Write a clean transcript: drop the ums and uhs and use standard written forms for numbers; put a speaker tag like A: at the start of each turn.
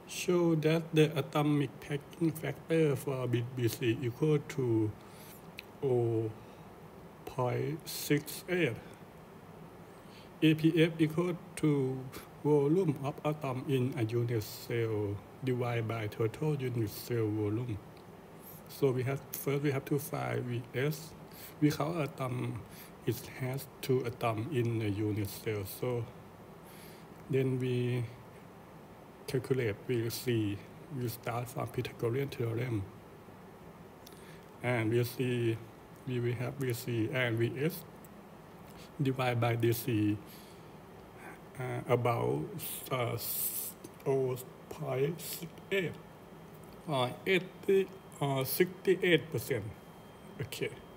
A: show that the atomic packing factor for BC equal to 0.68. APF equal to volume of atom in a unit cell divided by total unit cell volume. So we have to find Vs. Without atom, it has 2 atoms in a unit cell. So then we calculate VC. We start from Pythagorean theorem, and we will have VC and Vs divided by DC about 0.68 or 68%. Okay.